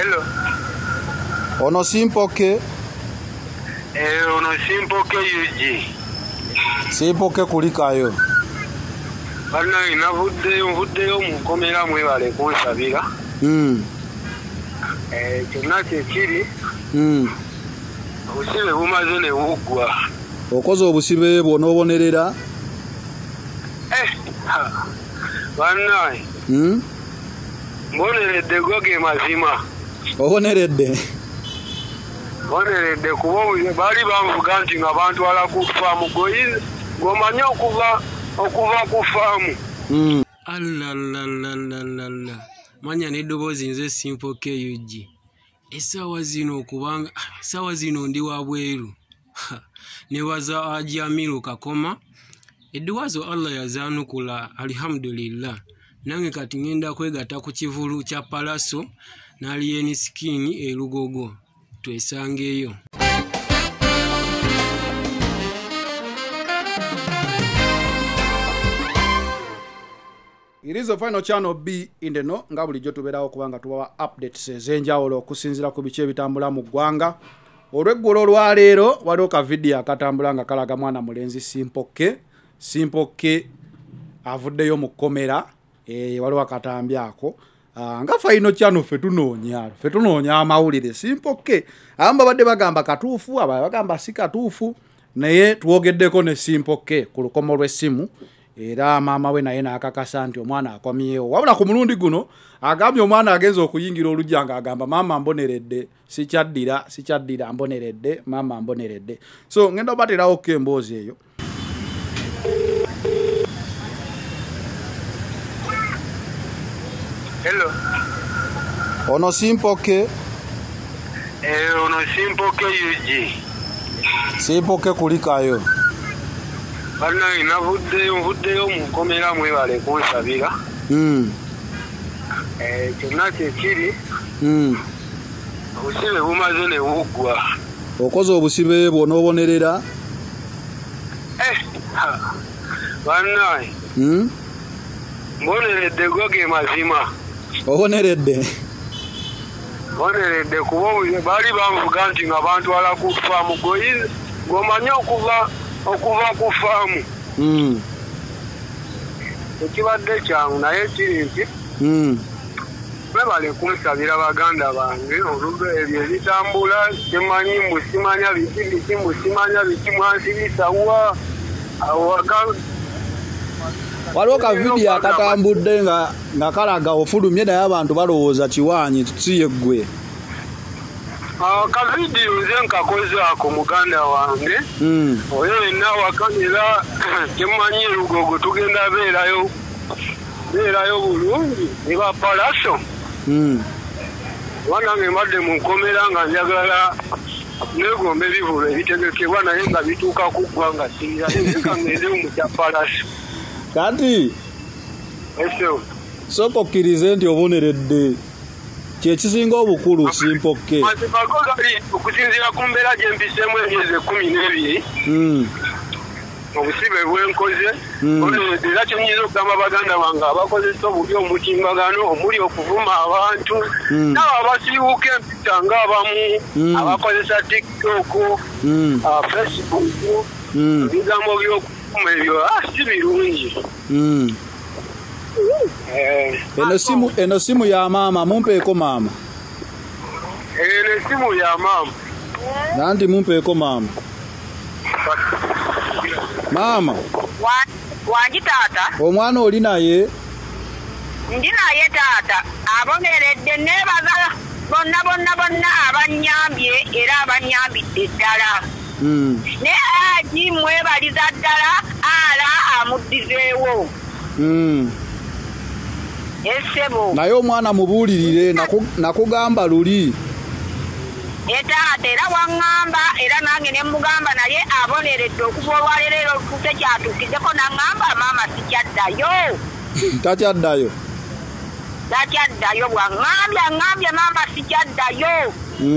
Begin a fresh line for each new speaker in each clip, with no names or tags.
Hello.
Ono simpoke.
Ono simpoke yuji.
Simpoke kulikayo.
Bana inavuddeyo mukomera mwebale kunsabira. Kyonna kyekiri. Obusibe bumaze ne buggwa.
Okoze obusibe bw'onoobonerera?
Bannaye. Mboneredde go ge mazima.
Oboneredde?
Mboneredde kuba baali banvuga nti nga bantwala ku faamu ng'omanyi okuva ku faamu.
Allalalala. Manya n'eddoboozi nze simpoke yuji. Essaawa zino ndi wabweru. Nebaza ajamiru kakoma. Edduwazo Allah yazaanukula alhamdulillah. Nange kati ngenda kwegatta ku kivulu kya palaso n'aliyeni sikini elugogo. Twesangeyo.
It is the final channel B in the no nga bulijjo tubeerawo kubanga tubawa updates ez'enjawulo okusinziira ku biki ebitambula mu ggwanga. Olw'eggulo olwaleero waliwo ka video akatambula nga kalaga mwana mulenzi Simpoke avuddeyo mu kkomera. Waliwo akatambi ako nga final channel ffe tunoonya amawulire Simpoke amba badde bagamba katuufu abalala bagamba si katuufu naye twogeddeko ne Simpoke ku lukomo lw'essimu. Era maama we naye n'akakasa nti omwana akomyewo. Wabula ku mulundi guno agambye omwana agenza okuyingira olujja ng'agamba maama mboneredde sikyaddira mboneredde maama mboneredde. So ngenda obaterawo ko emboozi eyo.
Hello.
Ono Simpoke.
Ono simpoke yuji.
Simpoke kulikayo.
Bana inavuddeyo mukomera mwebale kunsabira. Kyonna kyekiri. Obusibe bumaze ne buggwa.
Okoze obusibe bw'onoobonerera?
Bannaye. Mboneredde go ge mazima.
Oboneredde?
Mboneredde kuba baali banvuga nti nga bantwala ku faamu ng'omanyi okuva ku faamu. Ekibadde kyangu naye kiri nti bebale kunsabira baganda bange olubwo ebyo ebitambula temanyi mbusimanya biki mbusimanya biki mwansibisa
waliwo ka video akatambudde nga kalaga ofulumye naye abantu balowooza kiwaanyi tusiye ggwe.
Kavidiyo nze nkakoze ako muganda wange oyo yenna wakamira temanyi elugogo tugenda beerayo bulungi ne ba palaso. Wanange mbadde mu nkomera nga njagala negomba ebivulu ebitegekebwa naye nga bituuka ku ggwanga sirira ngende mu kya palaso.
Kati sooka okkirize nti oboneredde kyekisinga obukulu Simpoke.
Okusinziira ku mbeera gye mpiseemu emyezi 12 obusibe bwenkoze era kyenyinza okugamba baganda bange abakozesa obubi omutimbagano omuli okuvuma abantu nabo abasiiwuka empita ng'abamu abakozesa TikTok, Facebook, ebigambo by'okuvuma ebyo si birungi.
Eno simu ya maama mumpeeko maama.
Eno simu ya maama.
Nanti mumpeeko maama. Maama.
Wangi taata.
Omwana oli naye?
Ndi naye taata. Aboneredde nebaga bonna abanyambye era abanyambidde ddala. Ne aji mwebaliza ddala ala amuddizeewo. Esebo.
Naye omwana mubuulirire nakugamba luli.
Taata era waŋŋamba era nange ne mugamba naye aboneredde okuva olwaleero tekyatuukiddeko naŋŋamba maama sikyaddayo.
Takyaddayo?
Takyaddayo bwaŋŋambye maama sikyaddayo.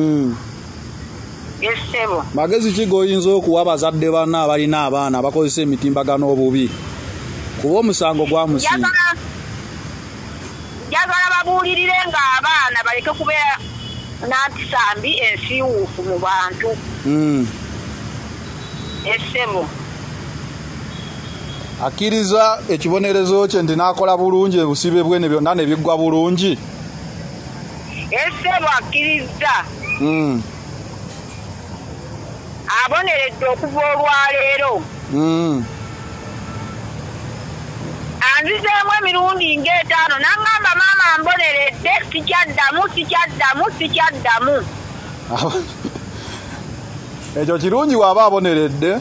Esebo.
Magezi ki g'oyinza okuwa abazadde banna abalina abaana abakozesa emitimbagano obubi? Kuba omusango gwamusinga.
Njagala babuulirire ng'abaana baleke kubeera n'atisambi ensiiwuufu mu bantu. Essebo
akkiriza ekibonerezo kye nti n'akola bulungi ebusibe bwe ne byonna ne biggwa bulungi.
Essebo akkiriza aboneredde okuva olwaleero. Anzizeemu emirundi ng'etaano n'aŋŋamba maama mboneredde sikyaddamu.
Ekyo kirungi waaba aboneredde.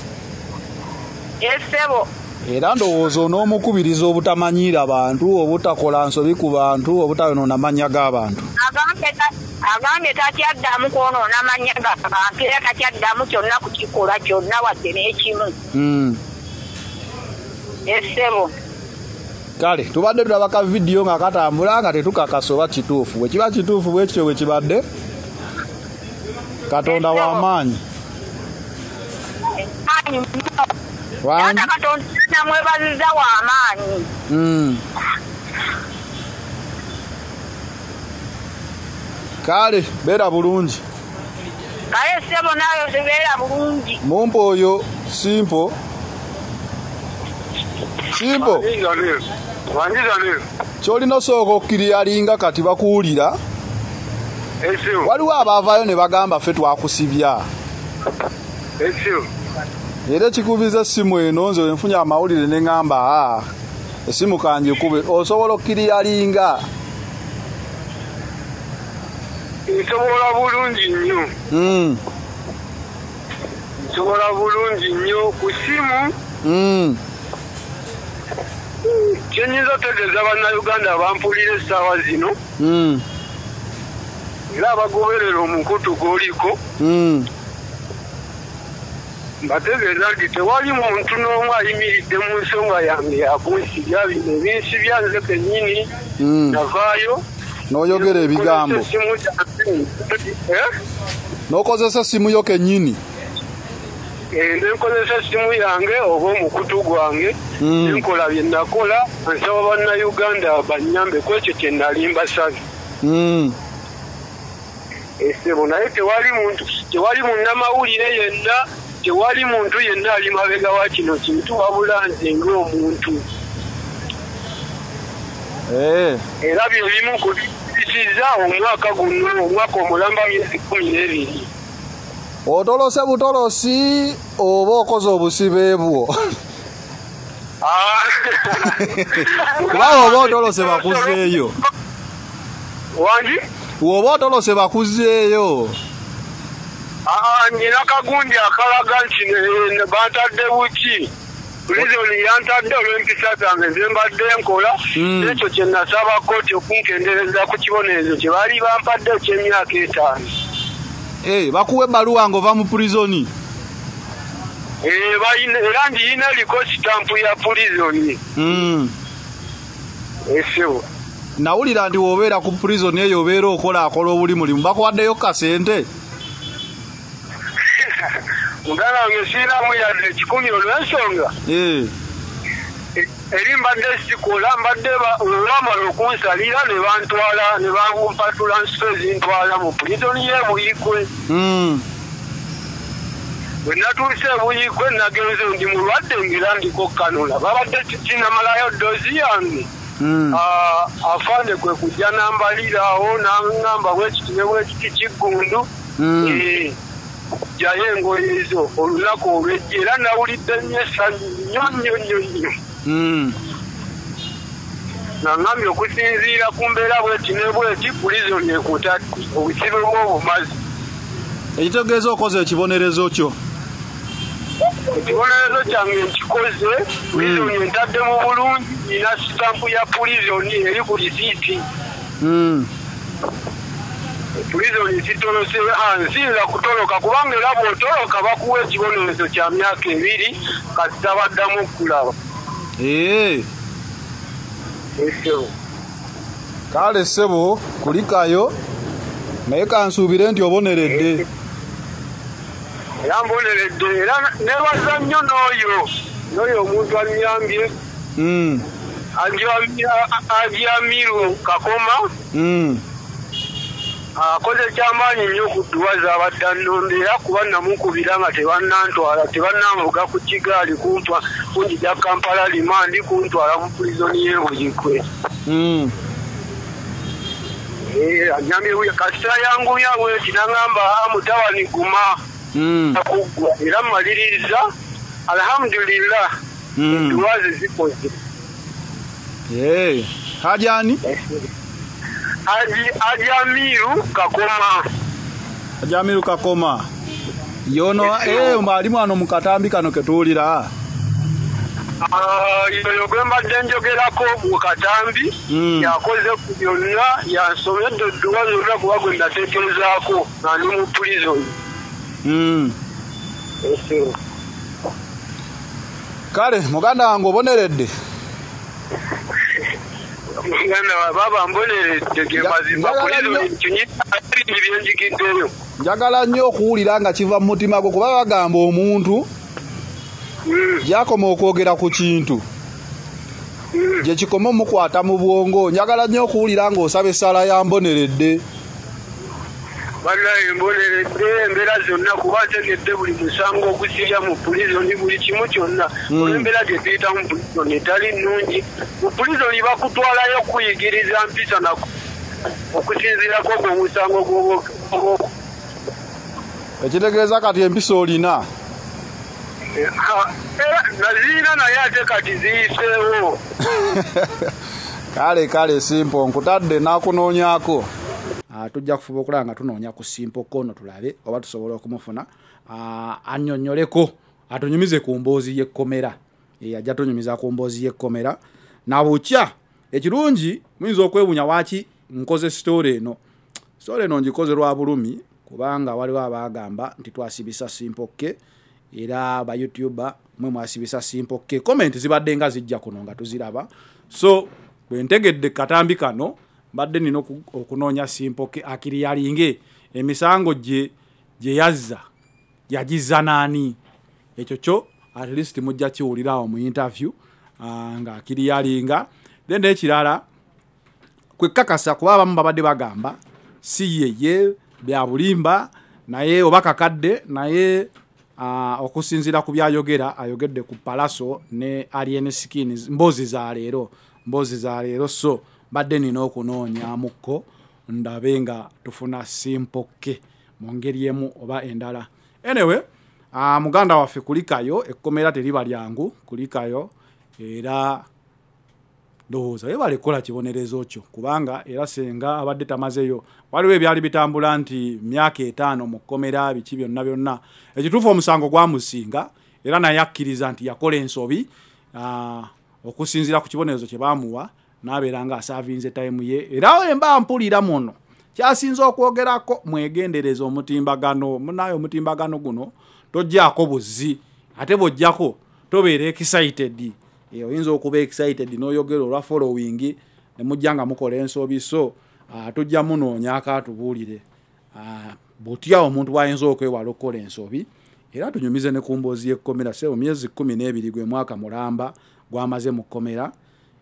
Essebo
Era ndowooza onoomukubiriza obutamanyiira bantu, obutakola nsobi ku bantu, obutayonoona mannya g'abantu.
Agambye takyaddamu kwonoona mannya g'abantu era takyaddamu kyonna kukikola kyonna wadde n'ekimu. Essebo
Kale tubadde tulabaka vidiyo nga katambula nga tetukakasa oba kituufu. Bwe kiba kituufu bwe kityo bwe kibadde. Katonda w'amaanyi.
Ata Katonda namwebaziza w'amaanyi.
Kale beera bulungi.
Kale Essebo naayo tebeera bulungi.
Mumpa oyo Simpo. Kyolina osooka okkiriyalinga kati bakuwulira. Waliwo abaavaayo ne bagamba ffe twakusibya. Era ekikubiza essimu eno nze wenfunye amawulire ne ŋŋamba essimu kanje kube osobola okkiriyalinga.
Nsobola bulungi nnyo. Nsobola bulungi nnyo ku ssimu. Kyenyinza otegeeza bannayuganda abampulira essaawa zino. Era abagoberera omukutu gw'oliko. Mbategeeza nti tewali muntu n'omu ayimiridde mu nsonga yange yakunsibya bino ebinsibya nze kennyini navaayo.
N'oyogera ebigambo. N'okozesa essimu yo kennyini.
Nenkozesa essimu yange oba omukutu gwange nenkola bye nakola nsaba bannayuganda bannyambe ku ekyo kye nali mbasabye. Essebo naye tewali munnamawulire yenna, tewali muntu yenna ali mabega wa kino kintu wabula nze ng'omuntu. Era bye bimu ku bisiza omwaka guno, omwaka omulamba myezi 12.
Otolose butolosi oba okoze obusibe bwo. Kuba oba otolose bakuzeeyo.
Wangi?
Oba otolose bakuzeeyo.
Nina kagundi akalaga nti bantadde buki. Pulizoni yantadde olw'empisa zange nze mbadde nkola. Ekyo kye nasaba kkooti okunkendereza ku kibonerezo kye baali bampadde eky'emyaka 5.
Bakuwa ebbaluwa ng'ova mu pulizoni.
Era ndiyina liko sitampu ya pulizoni. Essebo
Nawulira nti w'obeera ku pulizoni eyo obeera okola obuli mulimu bakuwaddeyo kasente.
Muganda wange siiramu yadde 10 olw'ensonga. Eri mbadde sikola mbadde olwamala okunsalira ne bantwala ne bampatula nsito ezintwala mu pulizoni y'e Buyikwe. Bwe natuuse e Buyikwe nagenze ndi mulwadde ngira ndiko kanula babadde tinamalayo ddoozi yange. Afande kwe kujja nambaliraawo n'aŋŋamba bwekiti ne bwekiti Kiggundu. Jjayo engoye ezo olunaku olwejja era nawulidde nnyo essanyu nnyo. Naŋŋambye okusinziira ku mbeera bweti ne bweti pulizoni ekutatti obusibe bw'obumazi.
Ekitegeeza okoze ekibonerezo kyo.
Ekibonerezo kyange nkikoze pulizoni entaddemu bulungi nina sitampu ya pulizoni eri ku lisiiti. Pulizoni sitolose nsinza kutoloka kubanga era bw'otoloka bakuwa ekibonerezo kya myaka 2 kati tabaddamu okulaba.
Kale ssebo kulikayo naye kansuubire nti oboneredde.
Era mboneredde era nebaza nnyo n'oyo omuntu annyambye Ajamiru Kakoma. akoze kyamaanyi nnyo okudduwaza abadde annumba era kuba namukubira nga tebannantwala tebannanvuga ku kigaali kunjija Kampala limandi kuntwala mu pulizoni y'Ebuyikwe. Anyambye kasita yanguya bweti nangamba mutawani guma akuggwa era mmaliriza alhamdulillah edduwazi zikoze.
Hajani? Ajamiru Kakoma. Yono mwalimu ano mu katambi kano ke tuwulira.
Yono gwe mbadde njogerako mu katambi yakoze ku byonna yansomedde edduwazi olwa kuba gwe nateekerezaako nga ndi mu prison.
Kale muganda wange oboneredde.
Baba Mboneredde ge mazima byenjigiddeyo.
Njagala nnyo okuwulira nga kiva mu mutima gwo kuba bagamba omuntu gyakoma okwogera ku kintu gye kikoma omukwata mu bwongo. Njagala nnyo okuwulira ng'osaba essaala ya Mboneredde.
Banaye Mboneredde embeera zonna kuba ntegedde buli musango ogusirya mu pulizoni buli kimu kyonna olw'embeera gye tuyita mu pulizoni etali nnungi. Mu pulizoni bakutwalayo kuyigiriza mpisa okusinziirako gwe musango gw'obo.
Ekitegeeza kati empisa olina?
Naziina naye ate kati ziyiseewo.
Kale simpo nkutadde n'akunoonyako. Tujja kufuba okulaba nga tunoonya ku simpo kono tulabe oba tusobola okumufuna annyonnyoleko atunyumize ku mboozi y'ekkomera. Ajja tunyumiza ku mboozi y'ekkomera nabukya. Ekirungi muyinza okwewunya waaki nkoze story eno. Story eno ngikoze lwa bulumi kubanga waliwo abaagamba nti twasibisa simpokke era ba YouTuber mwe mwasibisa simpokke. Comment zibadde nga zijja kuno nga tuziraba. So bwe ntegedde katambi kano badde nina okunoonya simpokke akiri yalinge emisango gye yazza yagizza naani. Ekyo kyo at least mujja kiwulirawo mu interview nga akiri yalinga. Then ekirala kwekakasa kuba abamu babadde bagamba si yeye bya bulimba naye oba kakadde naye okusinziira ku byayogera ayogedde ku Palaso ne Alien Skins mbozi za leero. So badde nina okunoonyamukko ndabe nga tufuna simpokke mu ngeri emu oba endala. Anyway, muganda waffe kulikayo ekkomera teriba lyangu kulikayo era ndowooza yebale kola kibonerezo kyo kubanga era senga abadde tamazeyo waliwo ebyali bitambula nti myaka 5 mu kkomera biki byonna ekituufu omusango gwamusinga era naye akkiriza nti yakola ensobi okusinziira ku kibonerezo kye baamuwa n'abeera nga asavinze time ye era emba mpulira muno kyasinza okwogerako mwegendereza omutimbagano munayo omutimbagano guno tojjaako buzzi ate bojjako tobeera excited. Oyinza okuba excited n'oyogera olwa following ne mujja nga mukola ensobi. So tujja munoonya akatubuulire butya omuntu bwayinza okwewala okukola ensobi era tunyumize ne ku mboozi y'ekkomera. Sebo myezi 12 gwe mwaka mulamba gwamaze mu kkomera.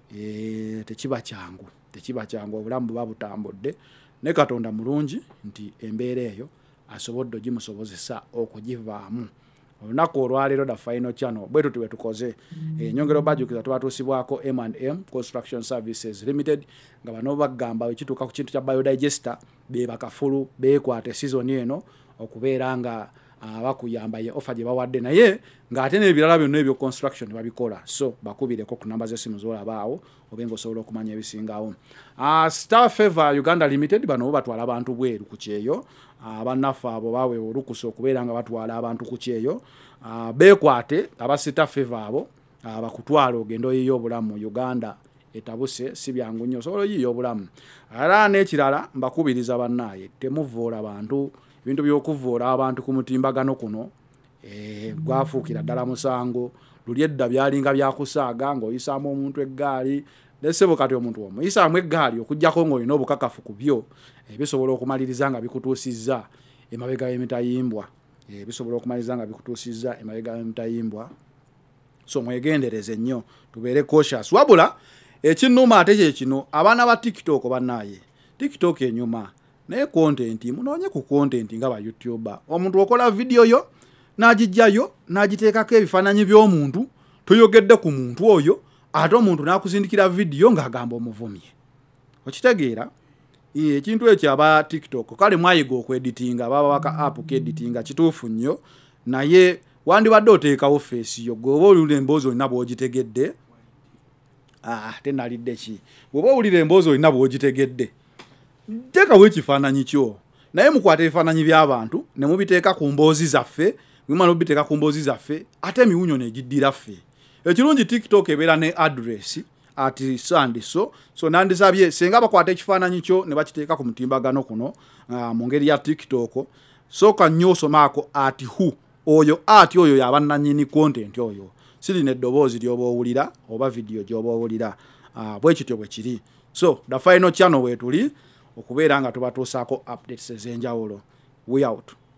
Tekiba kyangu obulamu buba butambudde ne Katonda mulungi nti embeera eyo asobodde ogimusobozesa okugivaamu. Olunaku olwaleero da final channel bwetu tuwe tukoze nyongero bajukiza twatuusibwako M&M Construction Services Limited nga bano bagamba ekituuka ku kintu kya biodigester be bakafulu beekwate season eno okubeera nga bakuyamba ye offer gye bawadde naye ng'ate n'ebirala byonna ebyo construction babikola. So bakubireko ku namba z'essimu z'olabaawo obenga osobola okumanya ebisingawo. Star Favor Uganda Limited bano batwala abantu bweru ku kyeyo. Abannaffe abo bawe olukusa okubeera nga batwala abantu ku kyeyo. Beekwate aba Star Favor abo bakutwala ogendo yiyo obulamu Uganda etabuse si byangu nnyo osobola yiyo obulamu. Era n'ekirala mbakubiriza bannaye temuvoola abantu ebintu by'okuvoola abantu ku mutimbagano kuno gwafuukira ddala musango. Luli edda byalinga byakusaaga ng'oyisaamu omuntu eggaali nesebo kati omuntu omuyisaamu eggaali okujjako ng'olina obukakafu ku byo bisobola okumaliriza nga bikutuusizza emabega y'emitayimbwa. So mwegendereze nnyo tubeere cautious. Wabula ekinnuma ate kye kino abaana ba TikTok bannaye TikTok enyuma naye content munoonye ku content nga ba YouTuber omuntu okola video yo n'agijjayo n'agiteekako ebifaananyi by'omuntu toyogedde ku muntu oyo ate omuntu n'akuzindikira video ng'agamba omuvumye okitegeera ekintu ekyo aba TikTok kale mwayiga okweditinga baba waka app keditinga kituufu nnyo naye wandibadde oteekawo face yo gwe oba owulira emboozi olina bw'ogitegedde tenalidde ki bw'oba owulira emboozi olina bw'ogitegedde teekawo ekifaananyi kyo naye mukwata ebifaananyi by'abantu ne mubiteeka ku mboozi zaffe mwimala obiteeka ku mboozi zaffe ate emiwunyo negiddira ffe ekirungi TikTok ebeera ne address ati sandiso so nandisabye senga bakwata ekifaananyi kyo ne bakiteeka ku mutimbagano kuno mu ngeri ya TikTok soka nnyo osomako ati hu oyo ati oyo yabannanyini content oyo sirina eddoboozi ly'oba owulira oba video gy'oba owulira bwe kityo bwe kiri so the final channel wetuli okubeera nga tubatuusaako updates ez'enjawulo we out